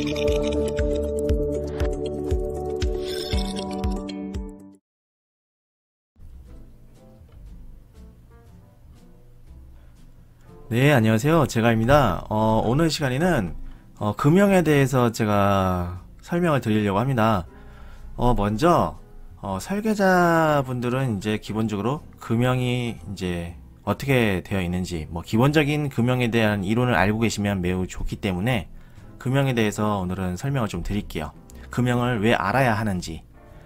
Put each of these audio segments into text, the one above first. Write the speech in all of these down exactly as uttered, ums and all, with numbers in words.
네, 안녕하세요. 제가입니다. 어, 오늘 시간에는 어, 금형에 대해서 제가 설명을 드리려고 합니다. 어, 먼저 어, 설계자분들은 이제 기본적으로 금형이 이제 어떻게 되어 있는지, 뭐 기본적인 금형에 대한 이론을 알고 계시면 매우 좋기 때문에 금형에 대해서 오늘은 설명을 좀 드릴게요. 금형을 왜 알아야 하는지.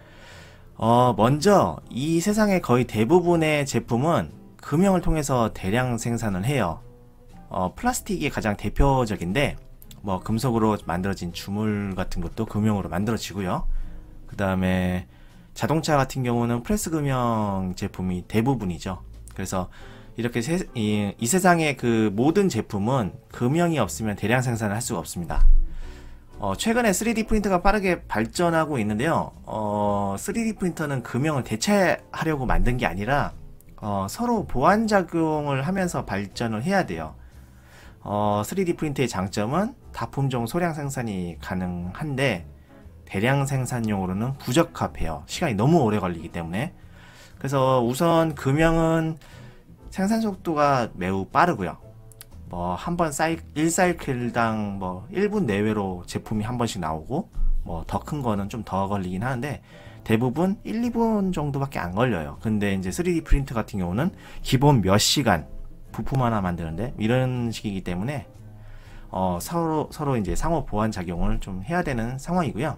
어, 먼저 이 세상의 거의 대부분의 제품은 금형을 통해서 대량 생산을 해요. 어, 플라스틱이 가장 대표적인데, 뭐 금속으로 만들어진 주물 같은 것도 금형으로 만들어지고요. 그 다음에 자동차 같은 경우는 프레스 금형 제품이 대부분이죠. 그래서 이렇게 세, 이, 이 세상의 그 모든 제품은 금형이 없으면 대량 생산을 할 수가 없습니다. 어, 최근에 쓰리디 프린터가 빠르게 발전하고 있는데요. 어, 쓰리디 프린터는 금형을 대체하려고 만든 게 아니라 어, 서로 보완작용을 하면서 발전을 해야 돼요. 어, 쓰리디 프린터의 장점은 다품종 소량 생산이 가능한데 대량 생산용으로는 부적합해요. 시간이 너무 오래 걸리기 때문에. 그래서 우선 금형은 생산 속도가 매우 빠르고요. 뭐 한 번 사이 일 사이클당 뭐 일 분 내외로 제품이 한 번씩 나오고, 뭐 더 큰 거는 좀 더 걸리긴 하는데 대부분 일, 이 분 정도밖에 안 걸려요. 근데 이제 쓰리디 프린터 같은 경우는 기본 몇 시간 부품 하나 만드는데 이런 식이기 때문에 어, 서로 서로 이제 상호 보완 작용을 좀 해야 되는 상황이고요.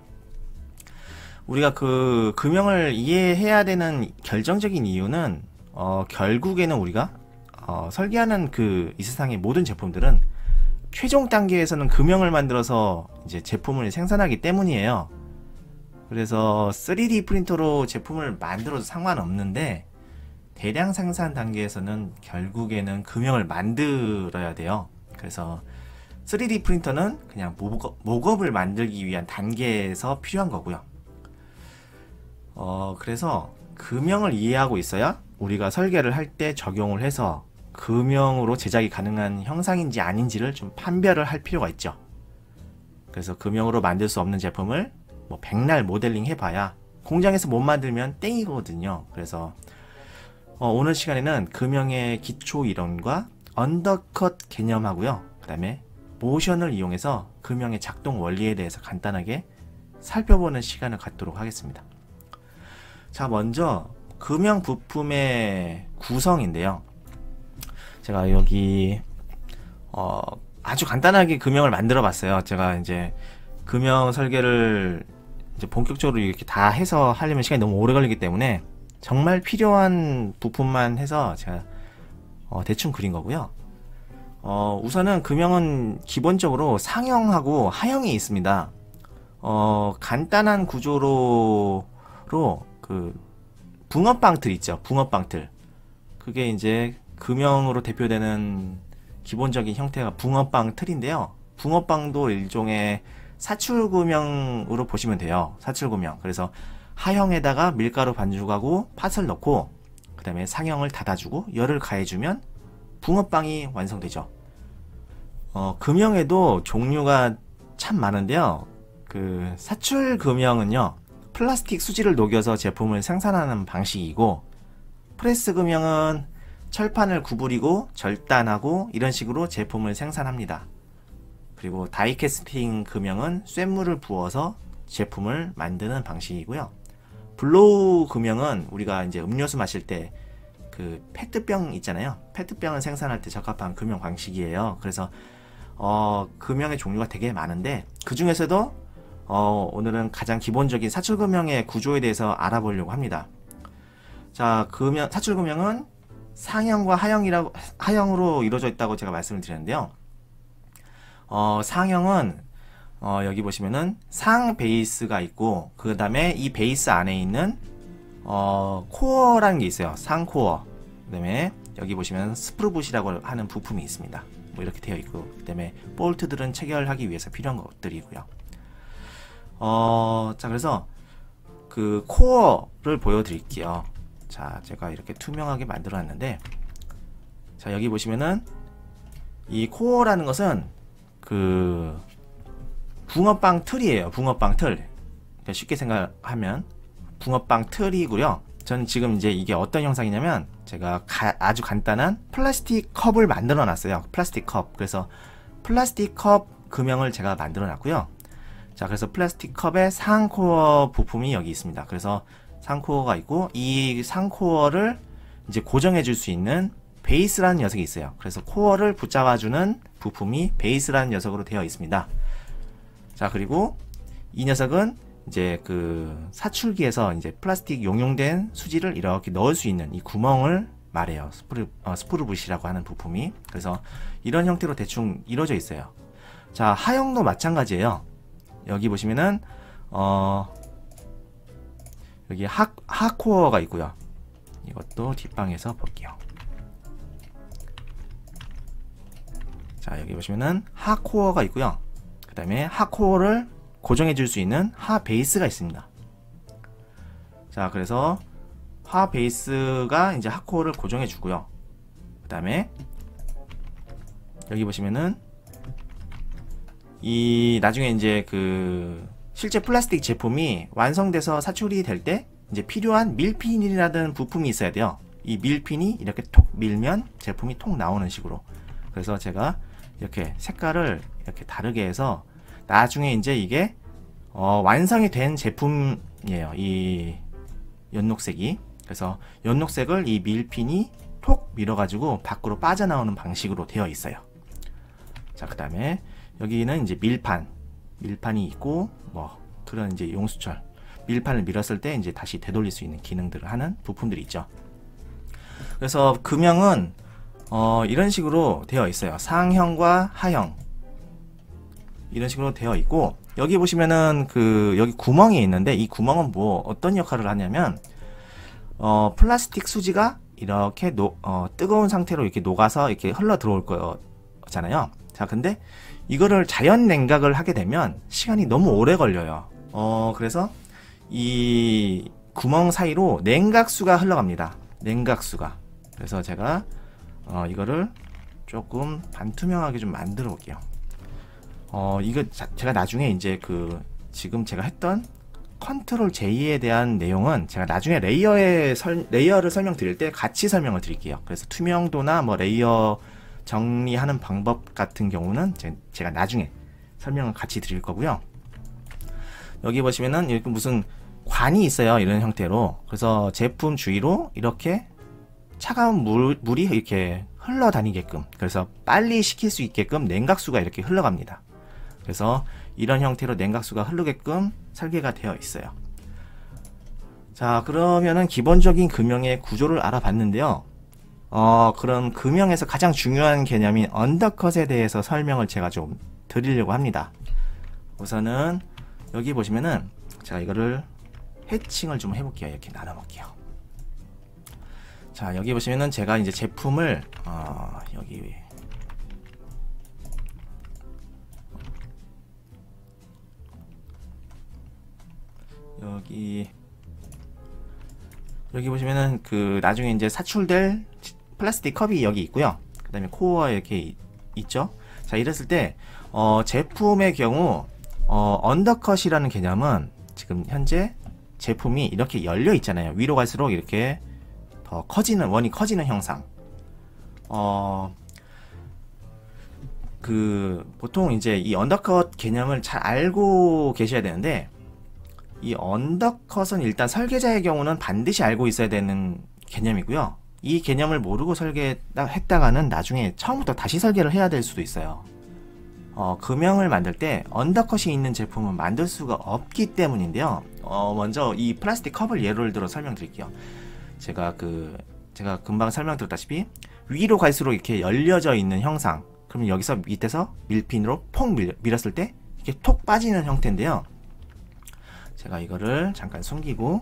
우리가 그 금형을 이해해야 되는 결정적인 이유는 어, 결국에는 우리가 어, 설계하는 그 이 세상의 모든 제품들은 최종 단계에서는 금형을 만들어서 이제 제품을 생산하기 때문이에요. 그래서 쓰리디 프린터로 제품을 만들어도 상관없는데 대량 생산 단계에서는 결국에는 금형을 만들어야 돼요. 그래서 쓰리디 프린터는 그냥 목업, 목업을 만들기 위한 단계에서 필요한 거고요. 어, 그래서 금형을 이해하고 있어야 우리가 설계를 할 때 적용을 해서 금형으로 제작이 가능한 형상인지 아닌지를 좀 판별을 할 필요가 있죠. 그래서 금형으로 만들 수 없는 제품을 뭐 백날 모델링 해봐야 공장에서 못 만들면 땡이거든요. 그래서 어, 오늘 시간에는 금형의 기초 이론과 언더컷 개념하고요. 그 다음에 모션을 이용해서 금형의 작동 원리에 대해서 간단하게 살펴보는 시간을 갖도록 하겠습니다. 자, 먼저 금형 부품의 구성인데요. 제가 여기 어, 아주 간단하게 금형을 만들어 봤어요. 제가 이제 금형 설계를 이제 본격적으로 이렇게 다 해서 하려면 시간이 너무 오래 걸리기 때문에 정말 필요한 부품만 해서 제가 어, 대충 그린 거고요. 어, 우선은 금형은 기본적으로 상형하고 하형이 있습니다. 어, 간단한 구조로 그 붕어빵틀 있죠. 붕어빵틀. 그게 이제 금형으로 대표되는 기본적인 형태가 붕어빵 틀인데요. 붕어빵도 일종의 사출금형으로 보시면 돼요. 사출금형. 그래서 하형에다가 밀가루 반죽하고 팥을 넣고 그 다음에 상형을 닫아주고 열을 가해주면 붕어빵이 완성되죠. 어, 금형에도 종류가 참 많은데요. 그 사출금형은요, 플라스틱 수지를 녹여서 제품을 생산하는 방식이고, 프레스 금형은 철판을 구부리고 절단하고 이런 식으로 제품을 생산합니다. 그리고 다이캐스팅 금형은 쇳물을 부어서 제품을 만드는 방식이고요. 블로우 금형은 우리가 이제 음료수 마실 때 그 페트병 있잖아요. 페트병을 생산할 때 적합한 금형 방식이에요. 그래서 어, 금형의 종류가 되게 많은데 그 중에서도 어, 오늘은 가장 기본적인 사출금형의 구조에 대해서 알아보려고 합니다. 자, 금형, 사출금형은 상형과 하형이라고, 하형으로 이루어져 있다고 제가 말씀을 드렸는데요. 어, 상형은 어, 여기 보시면은 상 베이스가 있고 그 다음에 이 베이스 안에 있는 어, 코어라는 게 있어요. 상코어. 그 다음에 여기 보시면 스프루붓이라고 하는 부품이 있습니다. 뭐 이렇게 되어 있고, 그 다음에 볼트들은 체결하기 위해서 필요한 것들이고요. 어, 자, 그래서 그 코어를 보여드릴게요. 자, 제가 이렇게 투명하게 만들어 놨는데, 자, 여기 보시면은 이 코어라는 것은 그 붕어빵 틀이에요. 붕어빵 틀. 그러니까 쉽게 생각하면 붕어빵 틀이고요. 저는 지금 이제 이게 어떤 형상이냐면 제가 가, 아주 간단한 플라스틱 컵을 만들어 놨어요. 플라스틱 컵. 그래서 플라스틱 컵 금형을 제가 만들어 놨고요. 자, 그래서 플라스틱 컵의 상코어 부품이 여기 있습니다. 그래서 상코어가 있고 이 상코어를 이제 고정해 줄 수 있는 베이스라는 녀석이 있어요. 그래서 코어를 붙잡아 주는 부품이 베이스라는 녀석으로 되어 있습니다. 자, 그리고 이 녀석은 이제 그 사출기에서 이제 플라스틱 용용된 수지를 이렇게 넣을 수 있는 이 구멍을 말해요. 스프르, 어, 스프르붓이라고 하는 부품이. 그래서 이런 형태로 대충 이루어져 있어요. 자, 하형도 마찬가지예요. 여기 보시면은 어 여기 하, 하코어가 있고요. 이것도 뒷방에서 볼게요. 자, 여기 보시면은 하코어가 있고요. 그 다음에 하코어를 고정해 줄 수 있는 하 베이스가 있습니다. 자, 그래서 하 베이스가 이제 하코어를 고정해 주고요. 그 다음에 여기 보시면은 이 나중에 이제 그 실제 플라스틱 제품이 완성돼서 사출이 될 때 이제 필요한 밀핀이라는 부품이 있어야 돼요. 이 밀핀이 이렇게 톡 밀면 제품이 톡 나오는 식으로. 그래서 제가 이렇게 색깔을 이렇게 다르게 해서 나중에 이제 이게 어, 완성이 된 제품이에요. 이 연녹색이. 그래서 연녹색을 이 밀핀이 톡 밀어가지고 밖으로 빠져나오는 방식으로 되어 있어요. 자, 그 다음에 여기는 이제 밀판, 밀판이 있고 뭐 그런 이제 용수철, 밀판을 밀었을 때 이제 다시 되돌릴 수 있는 기능들을 하는 부품들이 있죠. 그래서 금형은 어, 이런 식으로 되어 있어요. 상형과 하형 이런 식으로 되어 있고 여기 보시면은 그 여기 구멍이 있는데 이 구멍은 뭐 어떤 역할을 하냐면 어, 플라스틱 수지가 이렇게 노, 어, 뜨거운 상태로 이렇게 녹아서 이렇게 흘러 들어올 거잖아요. 자, 근데 이거를 자연 냉각을 하게 되면 시간이 너무 오래 걸려요. 어, 그래서 이 구멍 사이로 냉각수가 흘러갑니다. 냉각수가. 그래서 제가 어, 이거를 조금 반투명하게 좀 만들어 볼게요. 어, 이거 자, 제가 나중에 이제 그 지금 제가 했던 컨트롤 J에 대한 내용은 제가 나중에 레이어의 설, 레이어를 설명드릴 때 같이 설명을 드릴게요. 그래서 투명도나 뭐 레이어 정리하는 방법 같은 경우는 제, 제가 나중에 설명을 같이 드릴 거고요. 여기 보시면은 이렇게 무슨 관이 있어요. 이런 형태로. 그래서 제품 주위로 이렇게 차가운 물, 물이 이렇게 흘러다니게끔, 그래서 빨리 식힐 수 있게끔 냉각수가 이렇게 흘러갑니다. 그래서 이런 형태로 냉각수가 흐르게끔 설계가 되어 있어요. 자, 그러면은 기본적인 금형의 구조를 알아봤는데요. 어, 그런 금형에서 가장 중요한 개념인 언더컷에 대해서 설명을 제가 좀 드리려고 합니다. 우선은 여기 보시면은 제가 이거를 해칭을 좀 해볼게요. 이렇게 나눠볼게요. 자, 여기 보시면은 제가 이제 제품을 어, 여기 여기 여기 보시면은 그 나중에 이제 사출될 플라스틱 컵이 여기 있고요. 그 다음에 코어가 이렇게 이, 있죠. 자, 이랬을 때 어, 제품의 경우 어, 언더컷이라는 개념은 지금 현재 제품이 이렇게 열려 있잖아요. 위로 갈수록 이렇게 더 커지는, 원이 커지는 형상. 어, 그 보통 이제 이 언더컷 개념을 잘 알고 계셔야 되는데, 이 언더컷은 일단 설계자의 경우는 반드시 알고 있어야 되는 개념이고요. 이 개념을 모르고 설계했다가는 나중에 처음부터 다시 설계를 해야 될 수도 있어요. 어, 금형을 만들 때 언더컷이 있는 제품은 만들 수가 없기 때문인데요. 어, 먼저 이 플라스틱 컵을 예를 들어 설명드릴게요. 제가 그 제가 금방 설명드렸다시피 위로 갈수록 이렇게 열려져 있는 형상. 그러면 여기서 밑에서 밀핀으로 폭 밀, 밀었을 때 이렇게 톡 빠지는 형태인데요. 제가 이거를 잠깐 숨기고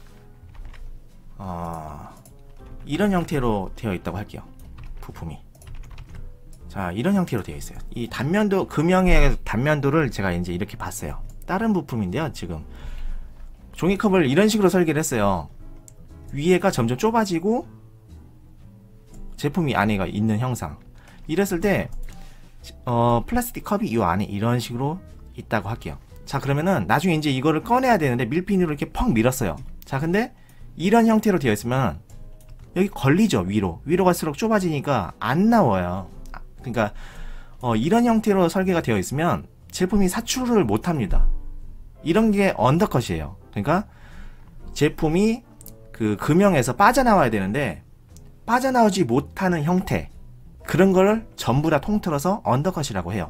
어, 이런 형태로 되어 있다고 할게요. 부품이. 자, 이런 형태로 되어 있어요. 이 단면도, 금형의 단면도를 제가 이제 이렇게 봤어요. 다른 부품인데요. 지금 종이컵을 이런 식으로 설계를 했어요. 위에가 점점 좁아지고 제품이 안에가 있는 형상. 이랬을 때 어, 플라스틱 컵이 이 안에 이런 식으로 있다고 할게요. 자, 그러면은 나중에 이제 이거를 꺼내야 되는데 밀핀으로 이렇게 펑 밀었어요. 자, 근데 이런 형태로 되어 있으면 여기 걸리죠. 위로 위로 갈수록 좁아지니까 안 나와요. 그러니까 어, 이런 형태로 설계가 되어 있으면 제품이 사출을 못합니다. 이런 게 언더컷이에요. 그러니까 제품이 그 금형에서 빠져나와야 되는데 빠져나오지 못하는 형태, 그런 걸 전부 다 통틀어서 언더컷이라고 해요.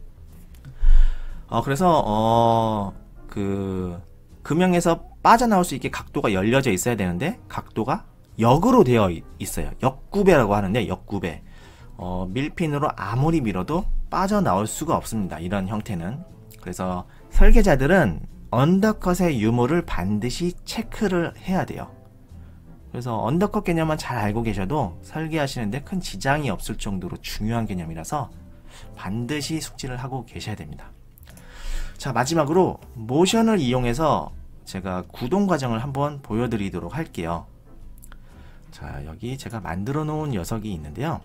어, 그래서 어, 그 금형에서 빠져나올 수 있게 각도가 열려져 있어야 되는데 각도가 역으로 되어 있어요. 역구배라고 하는데 역구배. 어, 밀핀으로 아무리 밀어도 빠져나올 수가 없습니다. 이런 형태는. 그래서 설계자들은 언더컷의 유무를 반드시 체크를 해야 돼요. 그래서 언더컷 개념만 잘 알고 계셔도 설계하시는데 큰 지장이 없을 정도로 중요한 개념이라서 반드시 숙지를 하고 계셔야 됩니다. 자, 마지막으로 모션을 이용해서 제가 구동 과정을 한번 보여드리도록 할게요. 자, 여기 제가 만들어 놓은 녀석이 있는데요.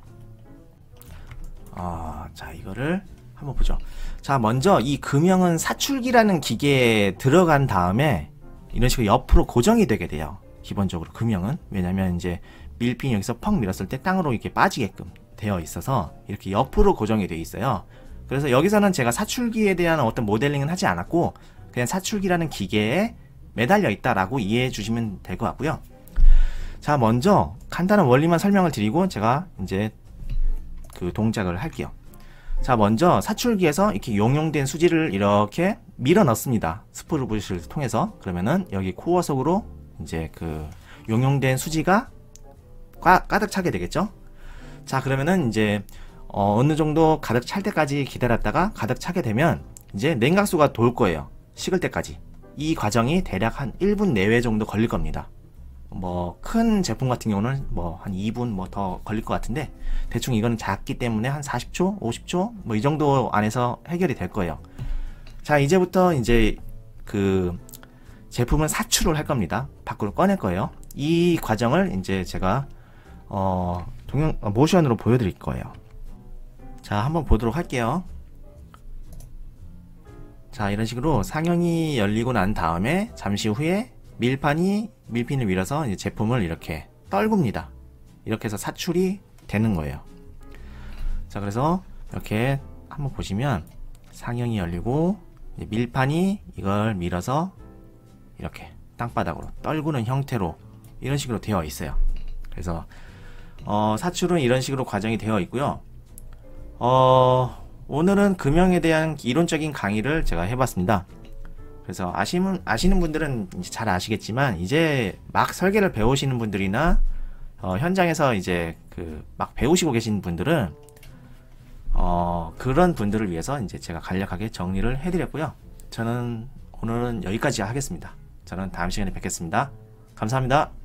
어, 자, 이거를 한번 보죠. 자, 먼저 이 금형은 사출기라는 기계에 들어간 다음에 이런 식으로 옆으로 고정이 되게 돼요. 기본적으로 금형은. 왜냐면 이제 밀핀 여기서 펑 밀었을 때 땅으로 이렇게 빠지게끔 되어 있어서 이렇게 옆으로 고정이 되어 있어요. 그래서 여기서는 제가 사출기에 대한 어떤 모델링은 하지 않았고 그냥 사출기라는 기계에 매달려 있다라고 이해해 주시면 될 것 같고요. 자, 먼저 간단한 원리만 설명을 드리고 제가 이제 그 동작을 할게요. 자, 먼저 사출기에서 이렇게 용용된 수지를 이렇게 밀어 넣습니다. 스프를 브러쉬를 통해서. 그러면은 여기 코어 속으로 이제 그 용용된 수지가 가, 가득 차게 되겠죠. 자, 그러면은 이제 어, 어느 정도 가득 찰 때까지 기다렸다가 가득 차게 되면 이제 냉각수가 돌 거예요. 식을 때까지. 이 과정이 대략 한 일 분 내외 정도 걸릴 겁니다. 뭐 큰 제품 같은 경우는 뭐 한 이 분 뭐 더 걸릴 것 같은데 대충 이거는 작기 때문에 한 사십 초, 오십 초 뭐 이 정도 안에서 해결이 될 거예요. 자, 이제부터 이제 그 제품을 사출을 할 겁니다. 밖으로 꺼낼 거예요. 이 과정을 이제 제가 어, 동영 어, 모션으로 보여드릴 거예요. 자, 한번 보도록 할게요. 자, 이런 식으로 상형이 열리고 난 다음에 잠시 후에 밀판이 밀핀을 밀어서 이제 제품을 이렇게 떨굽니다. 이렇게 해서 사출이 되는 거예요. 자, 그래서 이렇게 한번 보시면 상형이 열리고 밀판이 이걸 밀어서 이렇게 땅바닥으로 떨구는 형태로 이런 식으로 되어 있어요. 그래서 어, 사출은 이런 식으로 과정이 되어 있고요. 어, 오늘은 금형에 대한 이론적인 강의를 제가 해봤습니다. 그래서 아시는, 아시는 분들은 이제 잘 아시겠지만 이제 막 설계를 배우시는 분들이나 어, 현장에서 이제 그 막 배우시고 계신 분들은 어, 그런 분들을 위해서 이제 제가 간략하게 정리를 해드렸고요. 저는 오늘은 여기까지 하겠습니다. 저는 다음 시간에 뵙겠습니다. 감사합니다.